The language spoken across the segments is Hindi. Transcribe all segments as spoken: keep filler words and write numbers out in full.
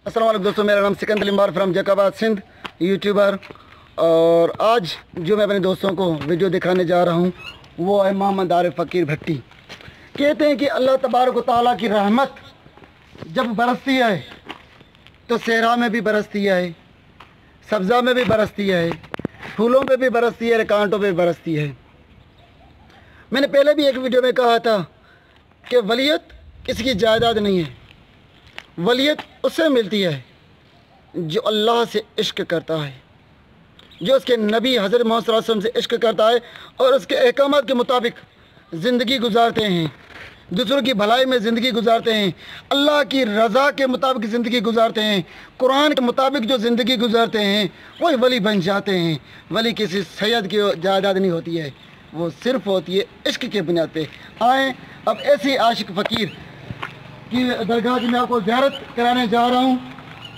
अस्सलाम वालेकुम दोस्तों, मेरा नाम सिकंदर लिम्बार फ्रॉम जैकाबाद सिंध, यूट्यूबर। और आज जो मैं अपने दोस्तों को वीडियो दिखाने जा रहा हूँ वो है मोहम्मद आरिफ फ़कीर भट्टी। कहते हैं कि अल्लाह तबारक व तआला की रहमत जब बरसती है तो सहरा में भी बरसती है, सब्ज़ा में भी बरसती है, फूलों पे भी बरसती है, कांटों पे भी बरसती है। मैंने पहले भी एक वीडियो में कहा था कि वलीयत इसकी जायदाद नहीं है, वलीयत उससे मिलती है जो अल्लाह से इश्क करता है, जो उसके नबी हज़रत मोहम्मद सल्लल्लाहु अलैहि वसल्लम से इश्क करता है और उसके अहकामात के मुताबिक ज़िंदगी गुजारते हैं, दूसरों की भलाई में ज़िंदगी गुजारते हैं, अल्लाह की रज़ा के मुताबिक ज़िंदगी गुजारते हैं, कुरान के मुताबिक जो ज़िंदगी गुजारते हैं वही वली बन जाते हैं। वली किसी सैयद की जायदाद नहीं होती है, वो सिर्फ़ होती है इश्क के बुनियाद पे। आएँ अब ऐसे आशिक फ़कीर की दरगाह की मैं आपको ज़ियारत कराने जा रहा हूँ।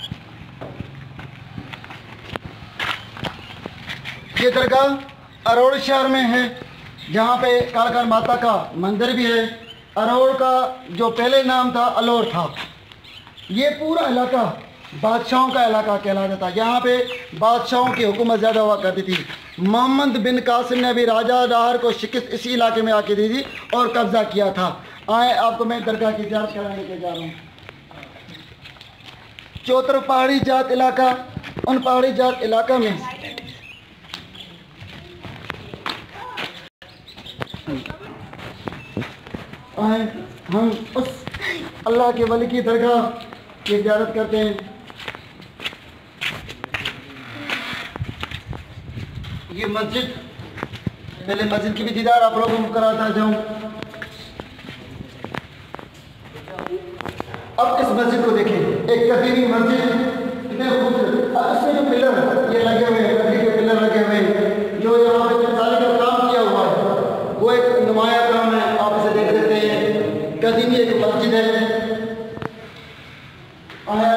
ये दरगाह अरोड़ शहर में है, जहाँ पे कालका माता का मंदिर भी है। अरोड़ का जो पहले नाम था अलोर था। ये पूरा इलाका बादशाहों का इलाका कहलाता था। यहाँ पे बादशाहों की हुकूमत ज़्यादा हुआ करती थी। मोहम्मद बिन कासिम ने भी राजा डाहर को शिकस्त इसी इलाके में आके दी थी और कब्ज़ा किया था। आए आपको मैं दरगाह की ज़ियारत कराने के जा रहा हूँ। चौतर पहाड़ी जात इलाका, उन पहाड़ी जात इलाका में आए हम उस अल्लाह के वली की दरगाह की ज़ियारत करते हैं। ये मस्जिद, पहले मस्जिद की भी दीदार आप लोगों को कराता जाऊँ। अब इस मस्जिद को देखें, एक कदीमी मस्जिद, कितने खूबसूरत। अब इसमें जो पिलर ये लगे हुए हैं, लकड़ी के पिलर लगे हुए हैं, जो यहाँ पे चित्रकारी का काम किया हुआ है वो एक नुमाया काम है। आप इसे देख सकते हैं, कदीमी एक मस्जिद है। आया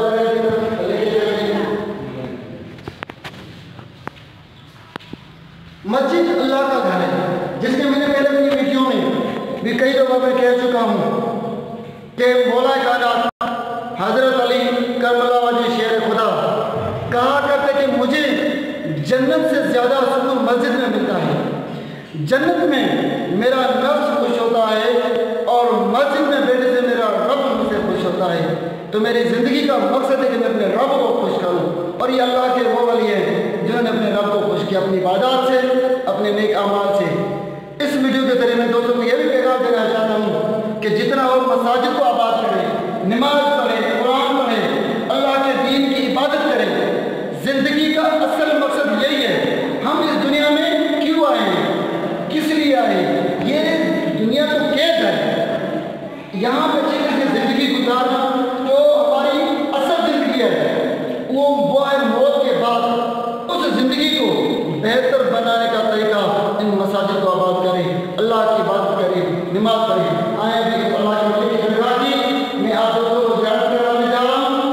मस्जिद अल्लाह का घर है, जिसके मैंने पहले अपनी वीडियो में भी कई दफ़ा मैं कह चुका हूँ कि मौला कायनात हज़रत अली करबला वजह शेर खुदा कहा करते कि मुझे जन्नत से ज़्यादा सुकून मस्जिद में मिलता है। जन्नत में मेरा नफ्स खुश होता है और मस्जिद में बैठने से मेरा रब मुझसे खुश होता है। तो मेरी ज़िंदगी का मकसद है कि मैं अपने रब को खुश करूँ, और ये अल्लाह के वो वली हैं जिन्होंने अपने रब को खुश किया अपनी इबादत से, अपने नेक अमाल से। इस वीडियो के जरिए मैं दोस्तों को यह भी पैगाम देना चाहता हूँ कि जितना हो मसाजिद को आबाद करें, नमाज पढ़ें, कुरान पढ़ें, अल्लाह के दीन की इबादत करें। ज़िंदगी का असल मकसद यही है, हम इस दुनिया में क्यों आए हैं, किस लिए आए हैं। ये दुनिया तो कैद है, यहाँ पर अच्छी तरह से ज़िंदगी गुजारना जो हमारी असल ज़िंदगी है वो वो है मौत के बाद। उस ज़िंदगी को बेहतर बनाने का तरीका इन मसाजिद को आबाद करें, अल्लाह की इबादत करें, नमाज पढ़ें। आए भी अल्लाह के वली की दरगाह की मैं आप दोस्तों को ज़ियारत कराने जा रहा हूँ।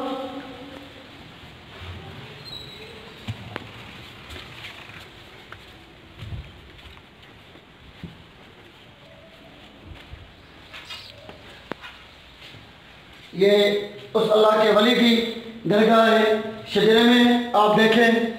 ये उस अल्लाह के वली की दरगाह है। शजरे में आप देखें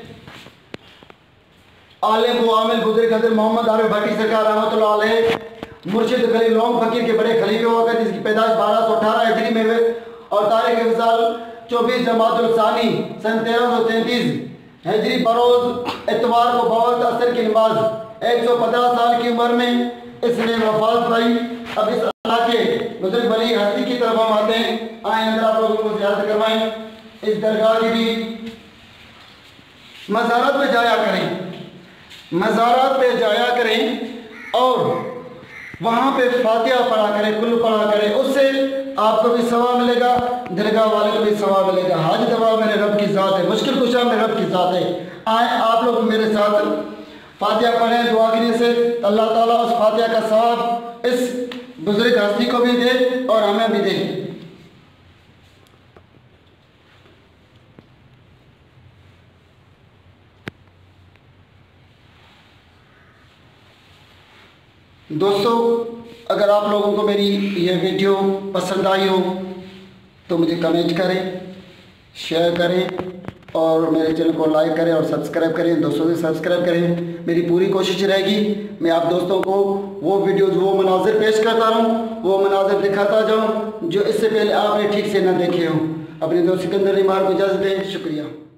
आलिम व आमिल बुजुर्ग हज़रत मोहम्मद आरिफ भट्टी सरकार रहमतुल्लाह अलैह मुर्शिद गरीब लौंग फ़कीर के बड़े खलीफे हुआ करते, जिसकी पैदाइश बारह सौ अठारह हिजरी में हुए और तारीख विसाल चौबीस जमातुल सानी सन तेरह सौ तैंतीस हिजरी बरोज़ एतवार को बवक्त असर की नमाज एक सौ पंद्रह साल की उम्र में इसने वफात पाई। अब इस अल्लाह के बुजुर्ग वली हस्ती की तरफ हम आते हैं। आए अंदर आप लोगों को ज़ियारत करवाएं। इस दरगाह की भी मज़ारत पे जाया करें, मज़ारत पे जाया करें और वहाँ पे फातिहा पढ़ा करें, कुल पढ़ा करें। उससे आपको भी सवाब मिलेगा, दरगाह वाले को भी सवाब मिलेगा। हाज दवा मेरे रब की ज़ात है, मुश्किल कुशा मेरे रब की ज़ात है। आए आप लोग मेरे साथ फातिहा पढ़ें दुआ गिरी से, अल्लाह ताला उस फातिहा का सवाब इस बुजुर्ग हस्ती को भी दे और हमें भी दे। दोस्तों, अगर आप लोगों को मेरी यह वीडियो पसंद आई हो तो मुझे कमेंट करें, शेयर करें और मेरे चैनल को लाइक करें और सब्सक्राइब करें। दोस्तों से सब्सक्राइब करें। मेरी पूरी कोशिश रहेगी मैं आप दोस्तों को वो वीडियोज़, वो मनाजिर पेश करता रहूँ, वो मनाजिर दिखाता जाऊँ जो इससे पहले आपने ठीक से न देखे हों। अपने दोस्त सिकंदर रिमार को इजाज़त दें। शुक्रिया।